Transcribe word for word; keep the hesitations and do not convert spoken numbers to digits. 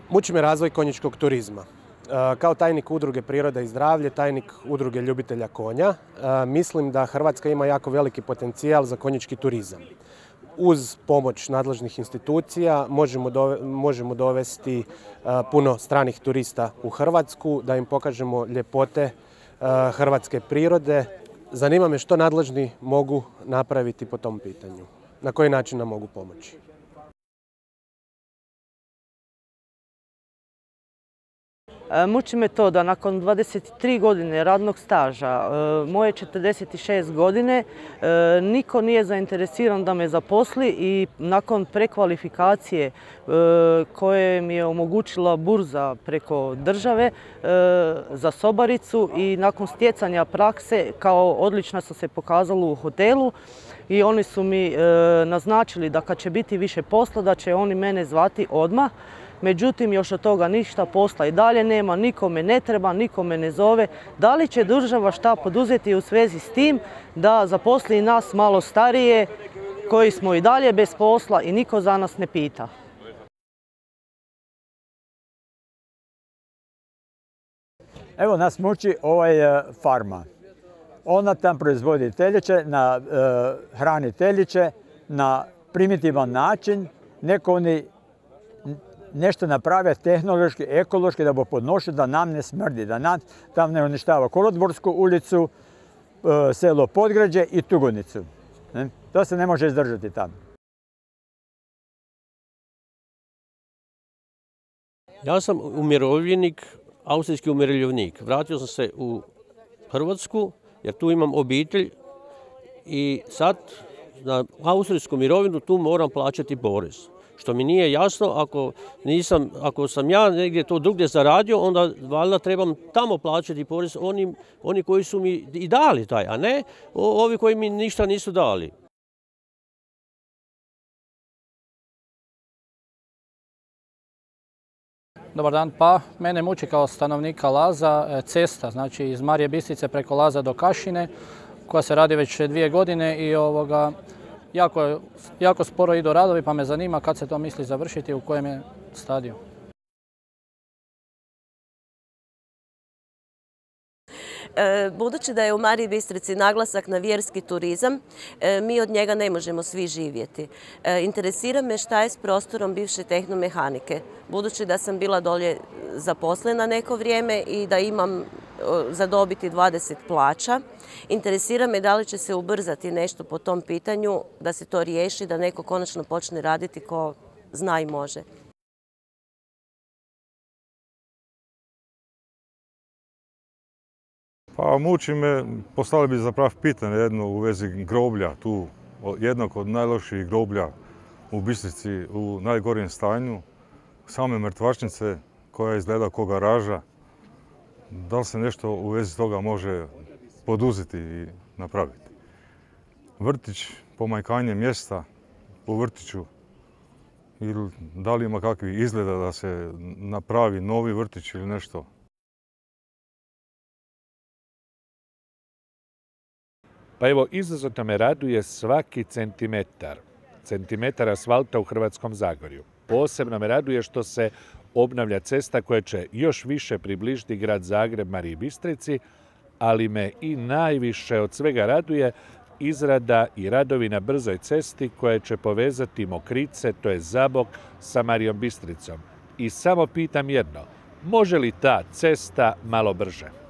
Muči me razvoj konjičkog turizma. Kao tajnik Udruge Priroda i zdravlje, tajnik Udruge ljubitelja konja, mislim da Hrvatska ima jako veliki potencijal za konjički turizam. Uz pomoć nadležnih institucija možemo dovesti puno stranih turista u Hrvatsku, da im pokažemo ljepote hrvatske prirode. Zanima me što nadležni mogu napraviti po tom pitanju. Na koji način nam mogu pomoći? Muči me to da nakon dvadeset tri godine radnog staža, moje četrdeset šest godine, niko nije zainteresiran da me zaposli i nakon prekvalifikacije koje mi je omogućila burza preko države za sobaricu i nakon stjecanja prakse kao odlična sam se pokazala u hotelu i oni su mi naznačili da kad će biti više posla da će oni mene zvati odmah. Međutim, još od toga ništa, posla i dalje nema, nikome ne treba, nikome ne zove. Da li će država šta poduzeti u svezi s tim da zaposli nas malo starije koji smo i dalje bez posla i niko za nas ne pita? Evo nas muči ovaj farma. Ona tam proizvodi teljeće, na, uh, hrani teljeće na primitivan način. Neko oni nešto naprave tehnološki, ekološki, da bo podnošli, da nam ne smrdi, da nam tam ne uništava Kolodvorsku ulicu, selo Podgrađe i Tugonicu. To se ne može izdržati tamo. Ja sam umirovljenik, austrijski umirovljenik. Vratio sam se u Hrvatsku jer tu imam obitelj i sad na austrijsku mirovinu tu moram plaćati porez. Što mi nije jasno, ako, nisam, ako sam ja negdje to drugdje zaradio, onda valjda trebam tamo plaćati porez oni, oni koji su mi i dali taj, a ne ovi koji mi ništa nisu dali. Dobar dan, pa mene muči kao stanovnika Laza cesta, znači iz Marije Bistrice preko Laza do Kašine, koja se radi već dvije godine i ovoga, Jako, jako sporo idu radovi, pa me zanima kad se to misli završiti, u kojem je stadiju. Budući da je u Mariji Bistrici naglasak na vjerski turizam, mi od njega ne možemo svi živjeti. Interesira me šta je s prostorom bivše tehnomehanike. Budući da sam bila dolje zaposlena neko vrijeme i da imam za dobiti dvadeset plaća, interesira me da li će se ubrzati nešto po tom pitanju, da se to riješi, da neko konačno počne raditi ko zna i može. Pa muči me, postavili bi zapravo pitanje jedno u vezi groblja tu, jednog od najlošijih groblja u Bistrici u najgorijem stanju, same mrtvačnice koja izgleda kao garaža. Da li se nešto u vezi toga može poduzeti i napraviti? Vrtić, pomajkanje mjesta u vrtiću, ili da li ima kakvih izgleda da se napravi novi vrtić ili nešto? Pa evo, izuzetno me raduje svaki centimetar, centimetar asfalta u Hrvatskom Zagorju. Posebno me raduje što se obnavlja cesta koja će još više približiti grad Zagreb Mariji Bistrici, ali me i najviše od svega raduje izrada i radovi na brzoj cesti koja će povezati Mokrice, to je Zabok, sa Marijom Bistricom. I samo pitam jedno, može li ta cesta malo brže?